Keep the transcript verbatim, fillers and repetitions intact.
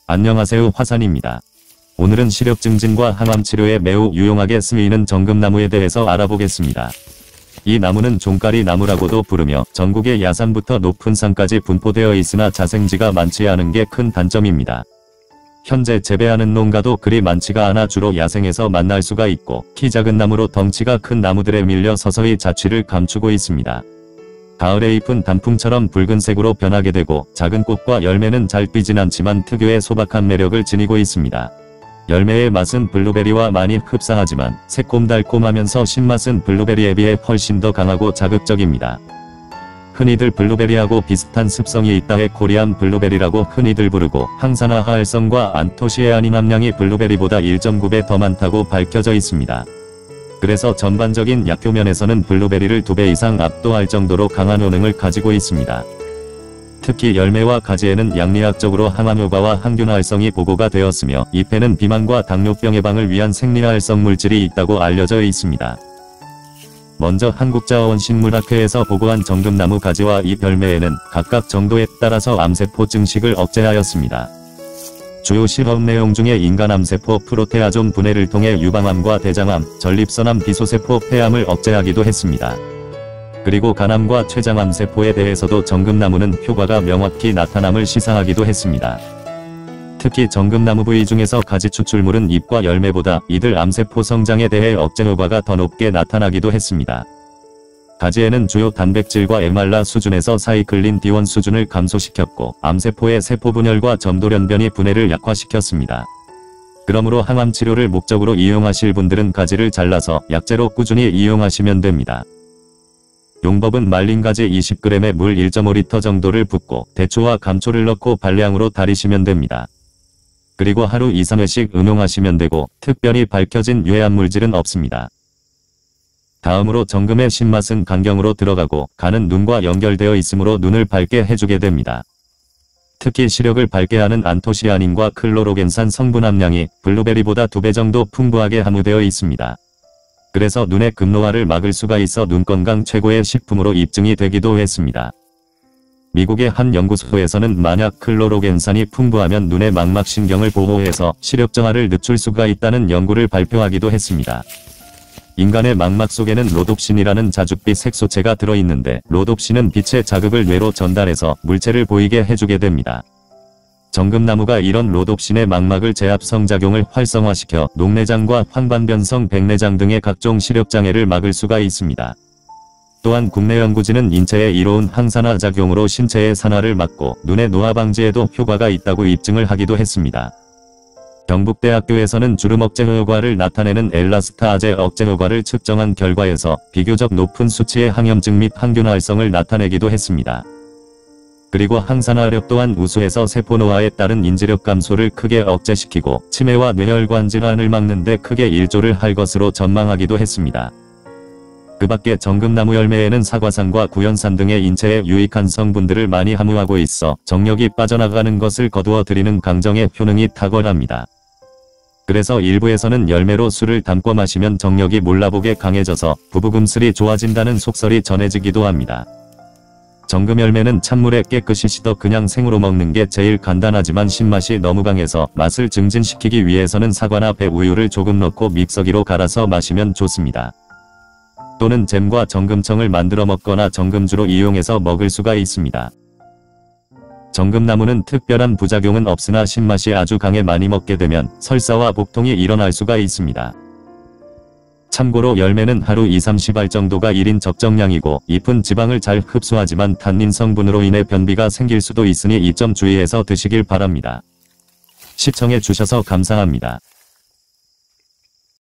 안녕하세요, 화산입니다. 오늘은 시력 증진과 항암 치료에 매우 유용하게 쓰이는 정금나무에 대해서 알아보겠습니다. 이 나무는 종가리 나무라고도 부르며 전국의 야산부터 높은 산까지 분포되어 있으나 자생지가 많지 않은 게 큰 단점입니다. 현재 재배하는 농가도 그리 많지가 않아 주로 야생에서 만날 수가 있고, 키 작은 나무로 덩치가 큰 나무들에 밀려 서서히 자취를 감추고 있습니다. 가을의 잎은 단풍처럼 붉은색으로 변하게 되고, 작은 꽃과 열매는 잘 삐진 않지만 특유의 소박한 매력을 지니고 있습니다. 열매의 맛은 블루베리와 많이 흡사하지만 새콤달콤하면서 신맛은 블루베리에 비해 훨씬 더 강하고 자극적입니다. 흔히들 블루베리하고 비슷한 습성이 있다해 코리안 블루베리라고 흔히들 부르고, 항산화 활성과 안토시아닌 함량이 블루베리보다 일 점 구 배 더 많다고 밝혀져 있습니다. 그래서 전반적인 약효면에서는 블루베리를 두 배 이상 압도할 정도로 강한 효능을 가지고 있습니다. 특히 열매와 가지에는 양리학적으로 항암효과와 항균 활성이 보고가 되었으며, 잎에는 비만과 당뇨병 예방을 위한 생리활성 물질이 있다고 알려져 있습니다. 먼저 한국자원식물학회에서 보고한 정금나무 가지와 잎 열매에는 각각 정도에 따라서 암세포 증식을 억제하였습니다. 주요 실험 내용 중에 인간 암세포 프로테아좀 분해를 통해 유방암과 대장암, 전립선암 비소세포 폐암을 억제하기도 했습니다. 그리고 간암과 췌장암 세포에 대해서도 정금나무는 효과가 명확히 나타남을 시사하기도 했습니다. 특히 정금나무 부위 중에서 가지 추출물은 잎과 열매보다 이들 암세포 성장에 대해 억제 효과가 더 높게 나타나기도 했습니다. 가지에는 주요 단백질과 엠알라 수준에서 사이클린 디 원 수준을 감소시켰고, 암세포의 세포 분열과 점돌연변이 분해를 약화시켰습니다. 그러므로 항암 치료를 목적으로 이용하실 분들은 가지를 잘라서 약재로 꾸준히 이용하시면 됩니다. 용법은 말린 가지 이십 그램에 물 일 점 오 리터 정도를 붓고 대추와 감초를 넣고 발량으로 달이시면 됩니다. 그리고 하루 이, 삼 회씩 음용하시면 되고, 특별히 밝혀진 유해한 물질은 없습니다. 다음으로 정금의 신맛은 간경으로 들어가고, 간은 눈과 연결되어 있으므로 눈을 밝게 해주게 됩니다. 특히 시력을 밝게 하는 안토시아닌과 클로로겐산 성분 함량이 블루베리보다 두 배 정도 풍부하게 함유되어 있습니다. 그래서 눈의 급노화를 막을 수가 있어 눈 건강 최고의 식품으로 입증이 되기도 했습니다. 미국의 한 연구소에서는 만약 클로로겐산이 풍부하면 눈의 망막신경을 보호해서 시력 저하를 늦출 수가 있다는 연구를 발표하기도 했습니다. 인간의 망막 속에는 로놉신이라는 자줏빛 색소체가 들어있는데, 로놉신은 빛의 자극을 뇌로 전달해서 물체를 보이게 해주게 됩니다. 정금나무가 이런 로놉신의 망막을 제압성작용을 활성화시켜 녹내장과 황반변성 백내장 등의 각종 시력장애를 막을 수가 있습니다. 또한 국내 연구진은 인체에 이로운 항산화 작용으로 신체의 산화를 막고 눈의 노화 방지에도 효과가 있다고 입증을 하기도 했습니다. 경북대학교에서는 주름 억제 효과를 나타내는 엘라스타아제 억제 효과를 측정한 결과에서 비교적 높은 수치의 항염증 및 항균 활성을 나타내기도 했습니다. 그리고 항산화력 또한 우수해서 세포 노화에 따른 인지력 감소를 크게 억제시키고 치매와 뇌혈관 질환을 막는 데 크게 일조를 할 것으로 전망하기도 했습니다. 그 밖에 정금나무 열매에는 사과산과 구연산 등의 인체에 유익한 성분들을 많이 함유하고 있어 정력이 빠져나가는 것을 거두어 들이는 강정의 효능이 탁월합니다. 그래서 일부에서는 열매로 술을 담궈 마시면 정력이 몰라보게 강해져서 부부금슬이 좋아진다는 속설이 전해지기도 합니다. 정금 열매는 찬물에 깨끗이 씻어 그냥 생으로 먹는 게 제일 간단하지만 신맛이 너무 강해서 맛을 증진시키기 위해서는 사과나 배 우유를 조금 넣고 믹서기로 갈아서 마시면 좋습니다. 또는 잼과 정금청을 만들어 먹거나 정금주로 이용해서 먹을 수가 있습니다. 정금나무는 특별한 부작용은 없으나 신맛이 아주 강해 많이 먹게 되면 설사와 복통이 일어날 수가 있습니다. 참고로 열매는 하루 이, 삼십 알 정도가 일 인 적정량이고, 잎은 지방을 잘 흡수하지만 탄닌 성분으로 인해 변비가 생길 수도 있으니 이 점 주의해서 드시길 바랍니다. 시청해 주셔서 감사합니다.